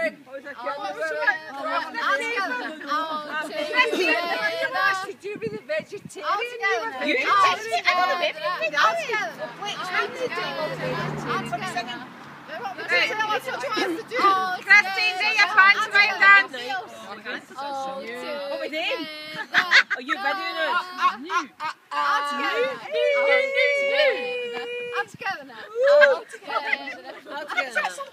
going? What was that? Did you be the vegetarian? You I got a baby. Christine, do your pantomime dance. What was in? Oh, you videoing us? All together now.